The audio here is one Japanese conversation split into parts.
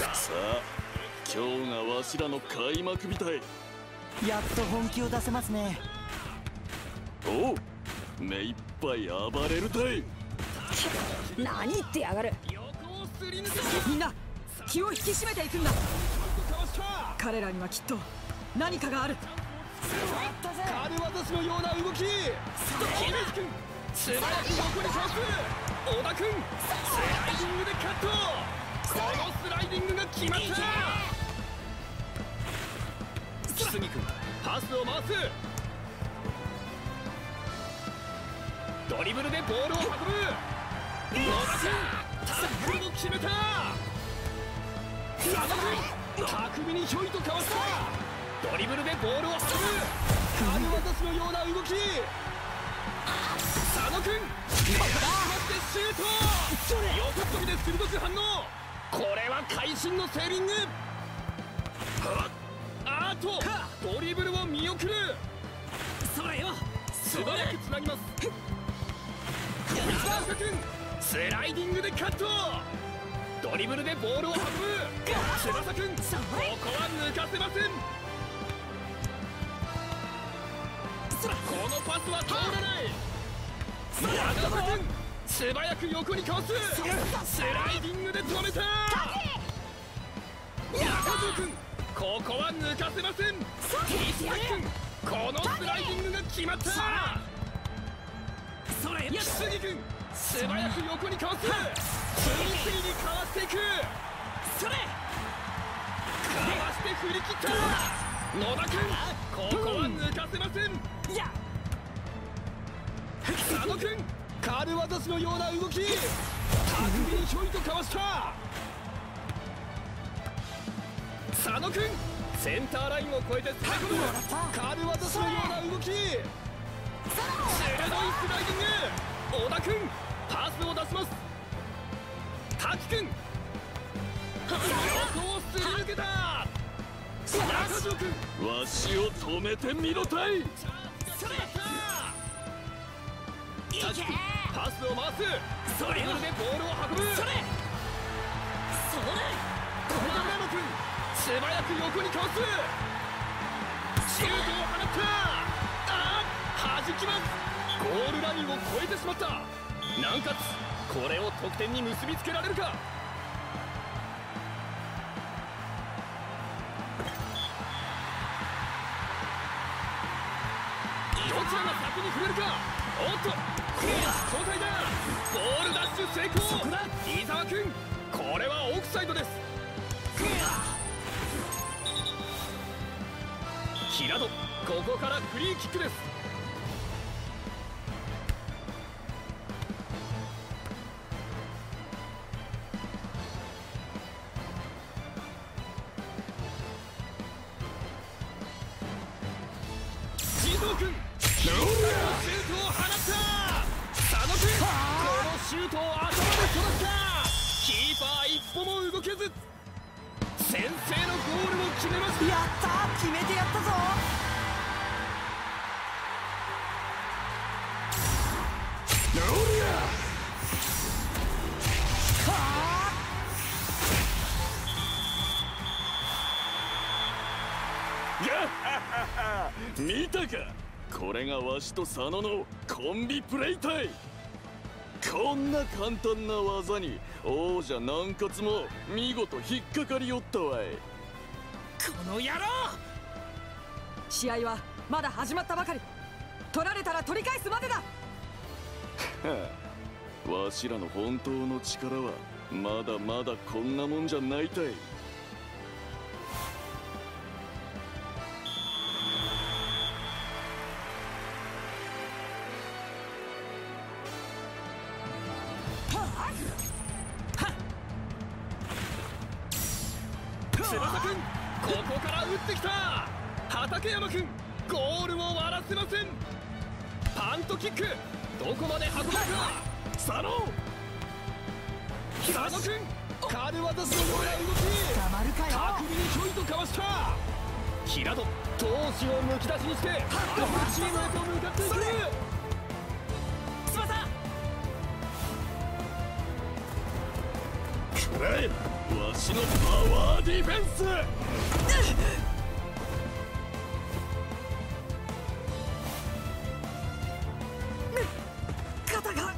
さあ今日がわしらの開幕みたい。 やっと本気を出せますね。 おう、目いっぱい暴れるたい。 何言ってやがる。みんな気を引き締めていくんだ。彼らにはきっと何かがある。 カルワトスのような動き。姫路君素早く横にかわす。小田君スライディングでカット。このスライディングが決まった。木杉君パスを回す。ドリブルでボールを運ぶ。野田君タックルも決めた。佐野君巧みにひょいとかわした。ドリブルでボールを運ぶ。カルワトスのような動き。佐野君シュート。横っ飛びで鋭く反応。これは会心のセーリング。あーとドリブルを見送る。それよ素早くつなぎます。長岡君スライディングでカット。ドリブルでボールを運ぶ。翼君ここは抜かせません。このパスは通らない。長岡君素早く横にかわす。スライディングで止めた。中条君ここは抜かせません。石崎君このスライディングが決まった。木杉君素早く横にかわす。次々にかわしていく。それかわして振り切った。野田君ここは抜かせません。佐野君カルワトスのような動き。巧みにひょいとかわした。佐野君センターラインを越えて攻め込む。カルワトスのような動き。鋭いスライディング。小田君パスを出します。滝君横をすり抜けた。中条君わしを止めてみろたい。 滝君パスを回す。ドリブルでボールを運ぶ。小田山君素早く横にかわす。シュートを放った。弾きます。ゴールラインを越えてしまった。南葛これを得点に結びつけられるか。どちらが先に触れるか。おっと交代だ。ボールダッシュ成功。伊沢君これはオフサイドです。平戸ここからフリーキックです。地蔵君シュートを放った。佐野君このシュートを頭で飛ばした。キーパー一歩も動けず先制のゴールを決めました。 やったー、決めてやったぞ。 見たか、これがわしと佐野のコンビプレイタイ。こんな簡単な技に王者南葛も見事引っかかりよったわい。 この野郎。試合はまだ始まったばかり。取られたら取り返すまでだ。 わしらの本当の力はまだまだこんなもんじゃないたい。 翼君ここから打ってきた。畠山君ゴールを割らせません。パントキックどこまで運ぶか。佐野君カルワトスのような動き。巧みにひょいとかわした。平戸闘志をむき出しにして相手チームへと向かっていく。翼くらえわしのパワーディフェンス。 肩が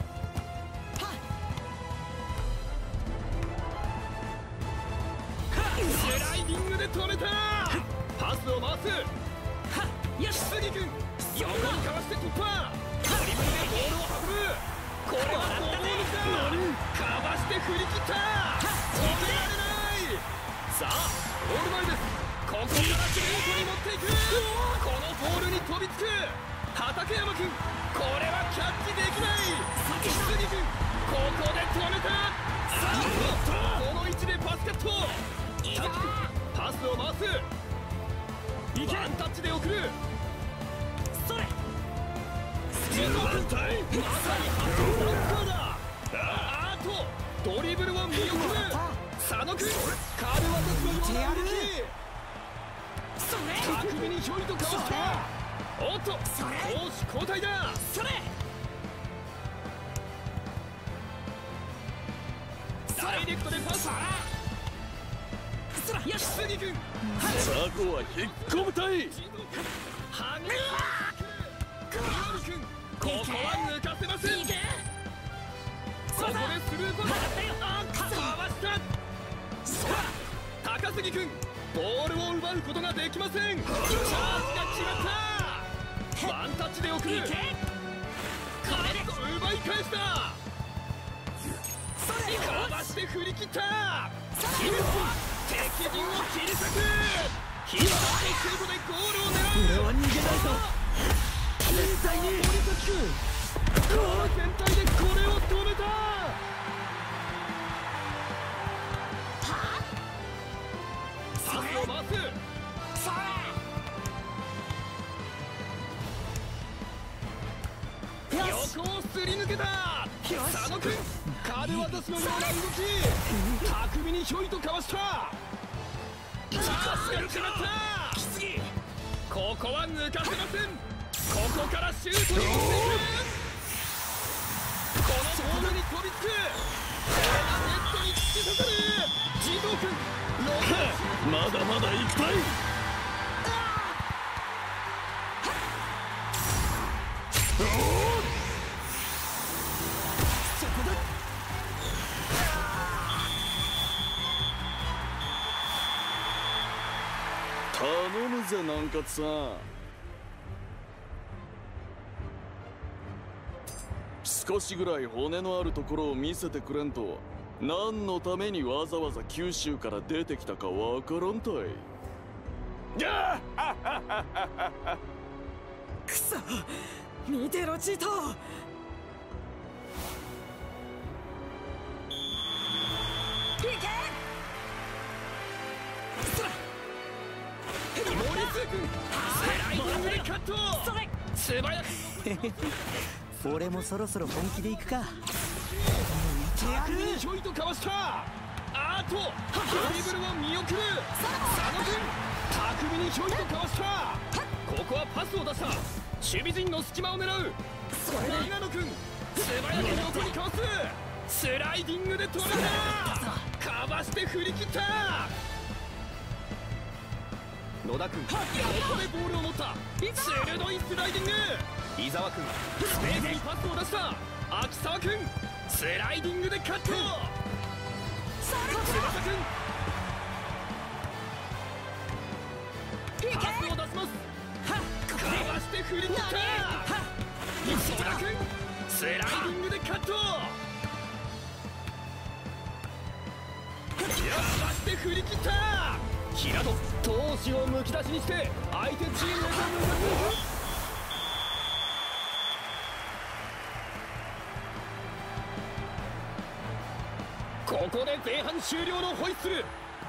スライディングで止めた。パスを回す。よし杉君横にかわして突破。ドリブルでボールを運ぶ。これはゴールか。かわして振り切った。止められない。さあゴール前です。ここからシュートに持っていく。このボールに飛びつく畠山君。これはキャッチできない。杉君ここで止めた。この位置でパスカット。滝君パスを回す。ワンタッチで送る。それ反対まさにハッダンカーだ。あとドリブルを見送る。佐野君カルワトスのような動き。巧みにひょいとかわした。おっと攻守交代だ。それダイレクトでパス。よし杉君ザコは引っ込むたい。 はね君ここは抜かせません。ここでスルーパス。かわした。高杉君ボールを奪うことができません。チャンスが決まった。ワンタッチで送る。カット奪い返した。かわして振り切った。敵陣を切り裂く。ヒットシュートでゴールを狙う。 俺は逃げないぞ。 絶対に森崎君ゴール全体でこれを止めた。パスを回す。横をすり抜けた。佐野君カルワトスのような動き。巧みにひょいとかわした。チャンスが決まった。ここは抜かせません。ここからシュートに持っていく。このボールに飛びつく。これがネットに突き刺さる。児童君まだまだ行きたい。頼むぜ南葛さん。少しぐらい骨のあるところを見せてくれんと何のためにわざわざ九州から出てきたかわからんたい。 くそ見てろチート。いけ森津君スライディングでカット。素早く俺もそろそろ本気で行くか。 巧みにひょいとかわした。あとドリブルを見送る。佐野君巧みにひょいとかわした。ここはパスを出した。守備陣の隙間を狙う。長野君素早く横にかわす。スライディングで止めた。かわして振り切った。野田君ここでボールを持った。鋭いスライディング。伊沢君スペースにパスを出した。秋沢君スライディングでカット。翼君パスを出します。かわして振り切った。石村君スライディングでカット。かわして振り切った。平戸闘志をむき出しにして相手チームへと向かっていく。ここで前半終了のホイッスル。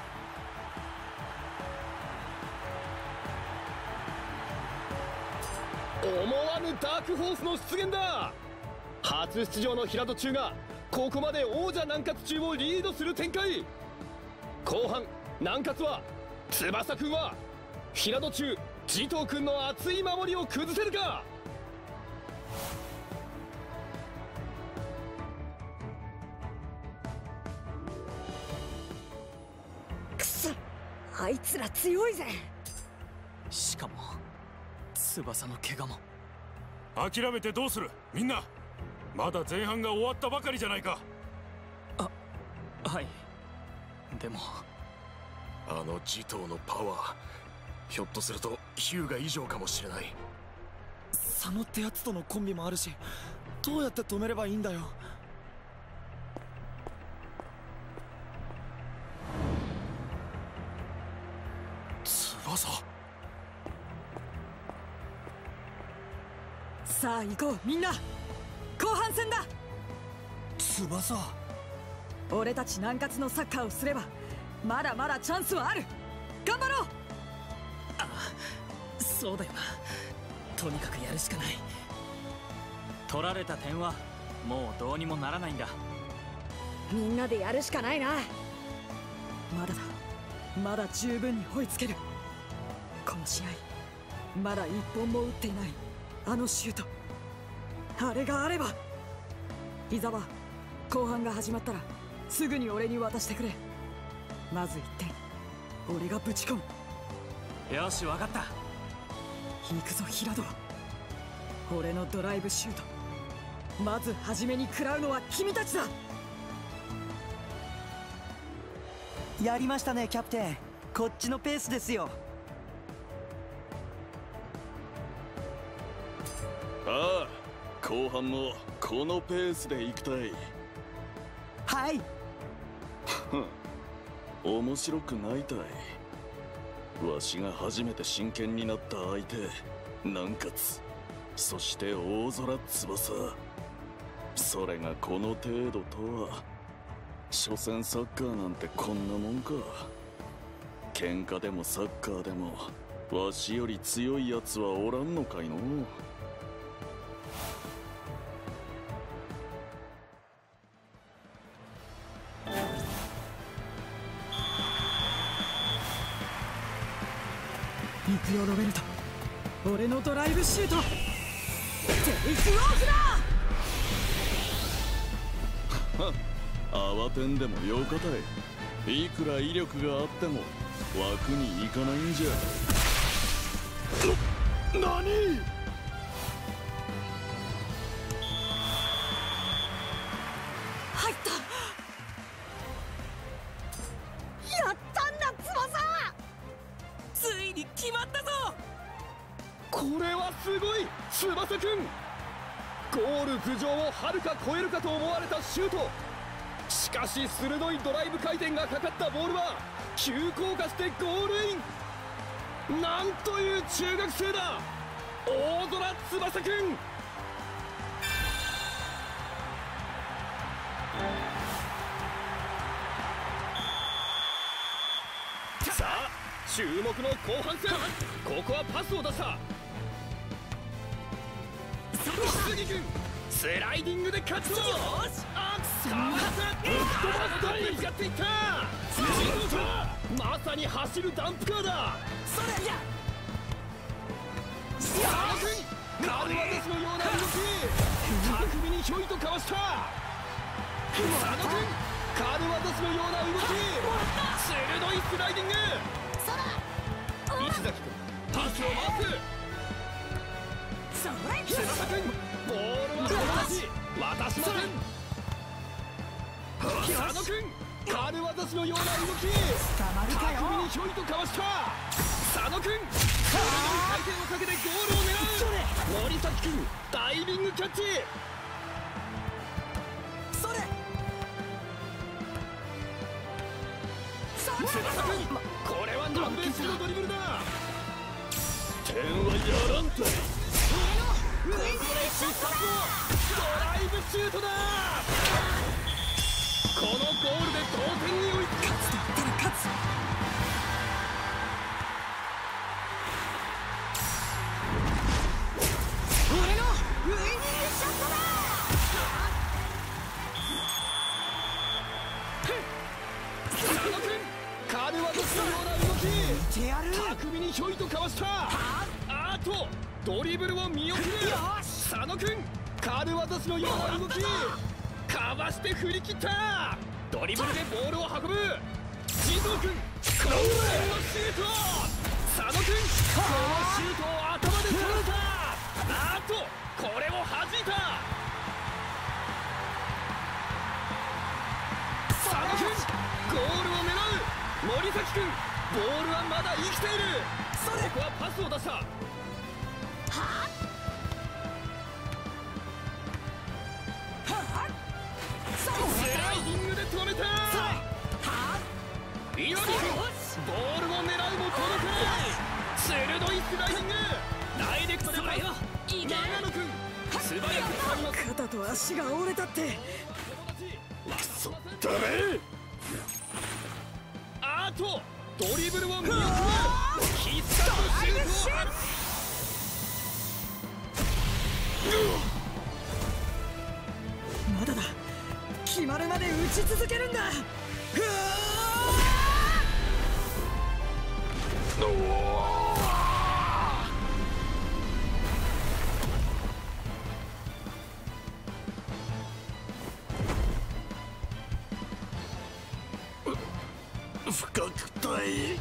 思わぬダークホースの出現だ。初出場の平戸中がここまで王者南葛中をリードする展開。後半南葛は翼くんは平戸中慈瞳くんの熱い守りを崩せるか。 あいつら強いぜ。 しかも翼の怪我も。 諦めてどうする。みんなまだ前半が終わったばかりじゃないか。 はい。でもあの持統のパワー、ひょっとするとヒューガ以上かもしれない。 佐野ってやつとのコンビもあるし、どうやって止めればいいんだよ。 翼。 さあ行こうみんな、後半戦だ。 翼。 俺たち南葛のサッカーをすればまだまだチャンスはある。頑張ろう。 そうだよな。とにかくやるしかない。取られた点はもうどうにもならないんだ。 みんなでやるしかないな。まだだ、まだ十分に追いつける。この試合まだ一本も打っていないあのシュート、あれがあれば。伊沢、後半が始まったらすぐに俺に渡してくれ。まず1点俺がぶち込む。 よし、分かった。 行くぞ平戸。俺のドライブシュート、まず初めに食らうのは君たちだ。 やりましたねキャプテン。こっちのペースですよ。 ああ、後半もこのペースで行きたい。 はい。 面白くないたい。わしが初めて真剣になった相手、南葛、そして大空翼、それがこの程度とは。所詮サッカーなんてこんなもんか。喧嘩でもサッカーでもわしより強いやつはおらんのかいの。 行くよロベルト、俺のドライブシュート、テイクオフだ。 慌てんでもよかたい。いくら威力があっても枠に行かないんじゃ。何？ 入った。やったんだ翼。 ついに決まったぞ。 これはすごい翼くん。ゴール頭上をはるか超えるかと思われたシュート。しかし鋭いドライブ回転がかかったボールは急降下してゴールイン。なんという中学生だ、大空翼くん。さあ注目の後半戦、ここはパスを出した。杉君スライディングで勝つぞ。あっ、かわせぶっ飛ばすとぶつかっていった。まさに走るダンプカーだ。 それや佐野君、カルワデスのような動き、巧みにひょいとかわした。佐野君、カルワデスのような動き、鋭いスライディング。石崎君、パスを回す。翼君、ボールは渡しません。佐野君、カルワダスのような動き、巧みにひょいとかわした。佐野君、鋭い回転をかけてゴールを狙う。森崎君、ダイビングキャッチ。 それ翼君、これは南米式のドリブルだ。 点はやらんたい。 ここで必殺のドライブシュートだ。このゴールで同点に追いつく。 勝つと言ったら勝つ。俺のウイニングショットだ。 佐野君、カルワドスのような動き、巧みにひょいとかわした。あとドリブルを見送る。佐野君、カルワドスのような動き、かわして振り切った。ドリブルでボールを運ぶ。地蔵君、 のシュート、佐野君、このシュートを頭で取った。あっとこれを弾いた。佐野君、ゴールを狙う。森崎君、ボールはまだ生きている。ここはパスを出した。スライディングで止めた。いよりボールを狙うも届かない。鋭いスライディング、ダイレクトでパス。長野君、素早く掴みます。 肩と足が折れたって。 くそダメ。 あとドリブルを見送る。必殺のシュートを放つ。 まだだ、決まるまで打ち続けるんだ。 不覚隊。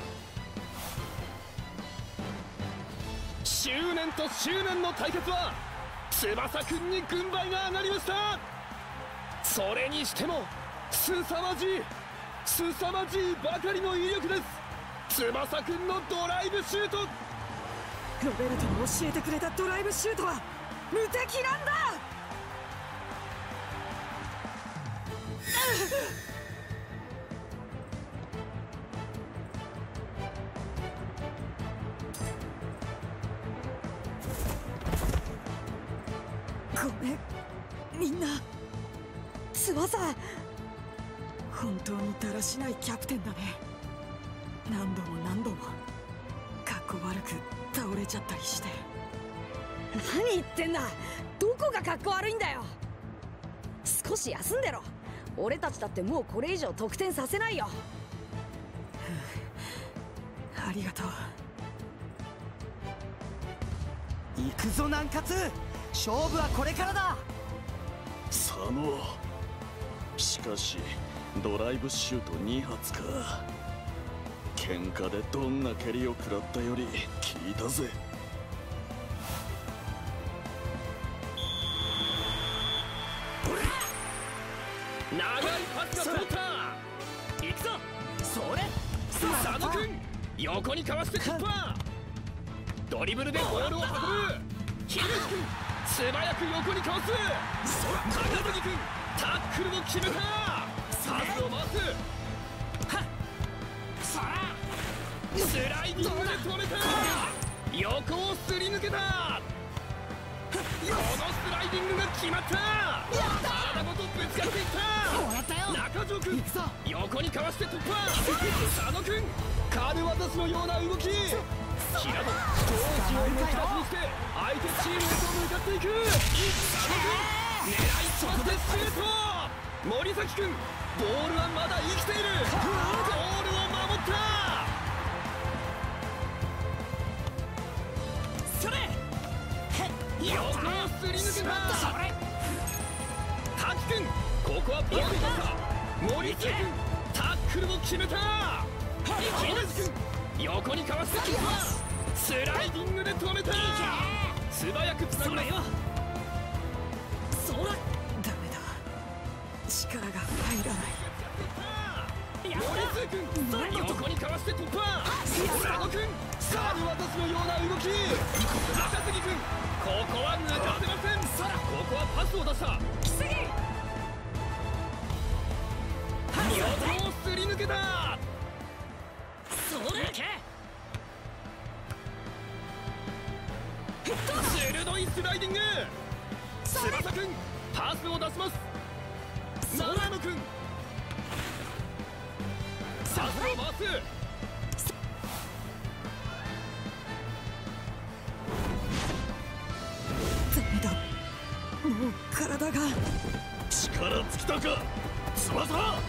執念と執念の対決は翼くんに軍配が上がりました。それにしても凄まじいばかりの威力です。翼くんのドライブシュート。 ロベルトに教えてくれたドライブシュートは無敵なんだ。ごめんみんな。翼、本当にだらしないキャプテンだね。何度もかっこ悪く倒れちゃったりして。 何言ってんだ。どこがかっこ悪いんだよ。少し休んでろ。俺たちだってもうこれ以上得点させないよ。 ありがとう。 行くぞ南葛、勝負はこれからだ。 佐野、しかしドライブシュート2発か。喧嘩でどんな蹴りを食らったより効いたぜ。 長いパスが通った。行くぞ。 それ佐野君、横にかわして突破。ドリブルでボールを運ぶ。樋口君、素早く横にかわす。高杉君、タックルを決めた。パスを回す。スライディングで止めた。横をすり抜けた。このスライディングが決まった。体ごとぶつかっていった。中条君、横にかわして突破。佐野君、軽渡しのような動き。平戸、闘志をむき出しにして相手チームへと向かっていく。佐野君、狙いすましてシュート。森崎君、ボールはまだ生きている。ゴールを守った。 それ横をすり抜けた。滝君、ここはパスを出した。森崎君、タックルを決めた。木梨君、横にかわして突破。スライディングで止めた。素早くつなぎます。 そらダメだ、力が入らない。 森津君、横にかわして突破。佐野君、軽渡しのような動き。高杉君、ここは抜かせません。ここはパスを出した。横をすり抜けた。 それ鋭いスライディング。翼君、パスを出します。長野君、パスを回す。 ダメだ、もう体が。 力尽きたか翼。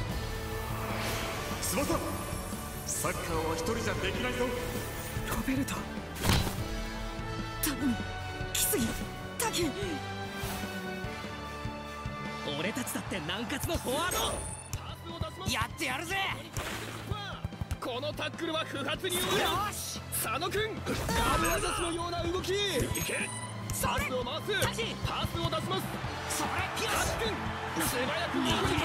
サッカーは一人じゃできないぞ。 ロベルト、頼む、来すぎ、滝。 俺たちだって南葛のフォワードパスを出します。 やってやるぜ。 このタックルは不発に終わる。佐野君ガブラザスのような動き。パスを回す。パスを出します。タチ君素早く横に倒す。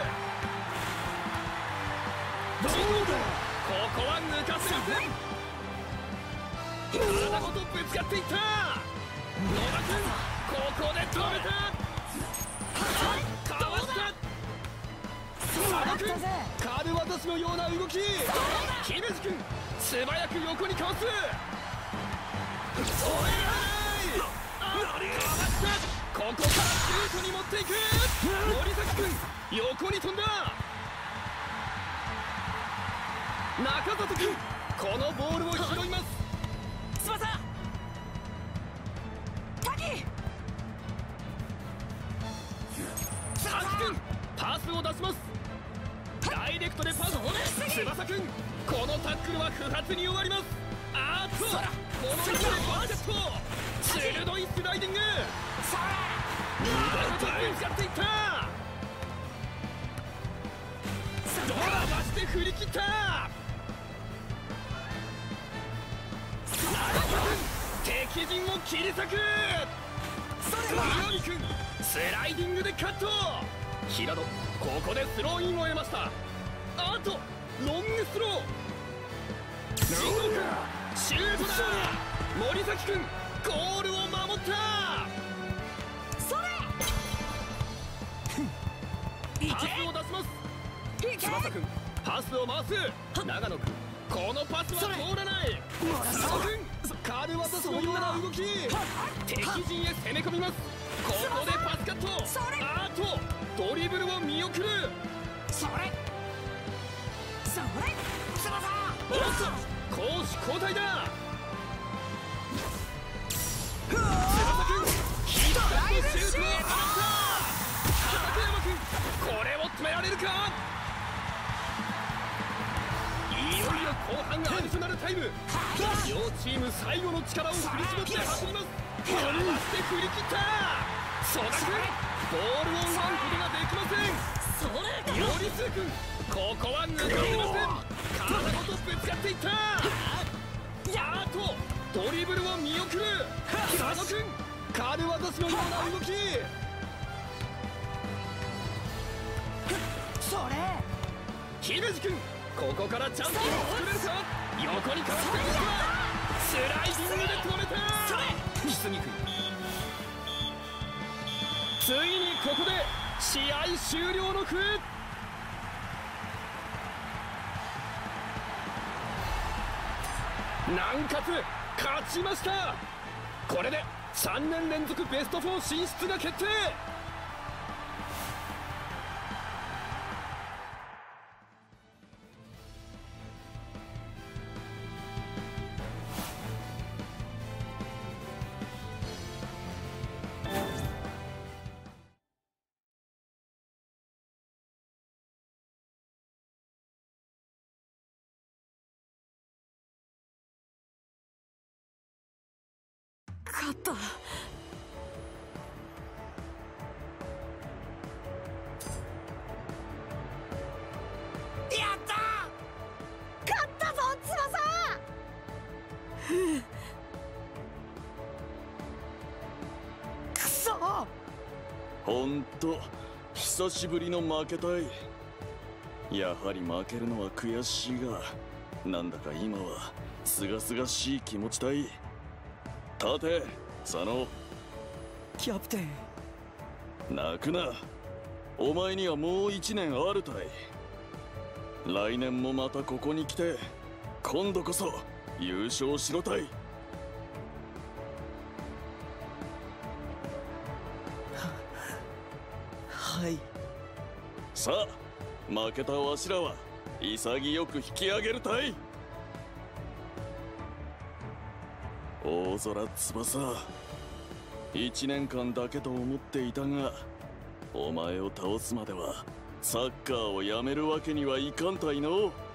どうだ、ここは抜かせません。体ごとぶつかっていった。野田君ここで止めた。かわした。佐野君軽業師のような動き。姫路君素早く横にかわす。おいかわした。ここからシュートに持っていく。森崎君横に飛んだ。中里君このボールを拾います。 翼滝タキ君パスを出します。ダイレクトでパス。翼君このタックルは不発に終わります。あーっとこの中でバスケット鋭いスライディング。中里ぶつかっていった。ドラマして振り切った。敵陣を切り裂く。宮城君スライディングでカット。平野ここでスローインを得ました。あとロングスロー。神野君シュートだ。森崎君ゴールを守った。 それパスを出します。翼君パスを回す。長野君このパスは通らない。佐野君カルワトスのような動き。敵陣へ攻め込みます。ここでパスカット。あーとドリブルを見送る。 それおっと攻守交代だ。翼君ヒットカットシュートを放った。畠山君これを止められるか。いよいよ後半アディショナルタイム。両チーム最後の力を振り絞って走ります。伸ばして振り切った。曽田君ボールを奪うことができません。森津君ここは抜かせません。体ごとぶつかっていった。あーとドリブルを見送る。佐野君軽業師のような動き。姫路君ここからチャンスを作れるか。横にかわしていくか。スライディングで止めた。木杉君ついにここで試合終了の笛。南葛勝ちました。これで3年連続ベスト4進出が決定。 勝った。勝ったぞ翼。くそ。 ほんと久しぶりの負けたい。やはり負けるのは悔しいが、なんだか今はすがすがしい気持ちだい。立て佐野。 キャプテン。 泣くな。お前にはもう1年あるたい。来年もまたここに来て今度こそ優勝しろたい。 はい。 さあ負けたわしらは潔く引き上げるたい。大空翼、1年間だけと思っていたが、お前を倒すまではサッカーをやめるわけにはいかんたいの。